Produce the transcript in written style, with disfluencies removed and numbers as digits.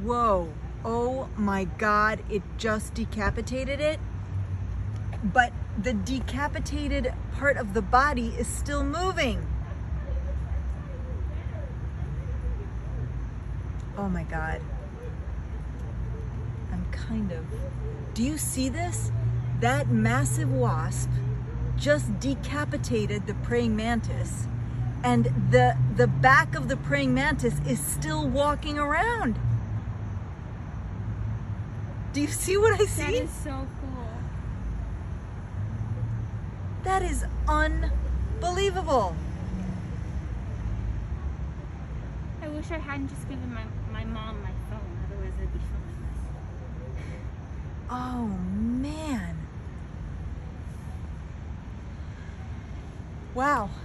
Whoa, oh my God, it just decapitated it. But the decapitated part of the body is still moving. Oh my God. Do you see this? That massive wasp just decapitated the praying mantis, and the back of the praying mantis is still walking around. Do you see what I see? That is so cool. That is unbelievable. I wish I hadn't just given my mom my phone, otherwise I'd be filming this. Oh man. Wow.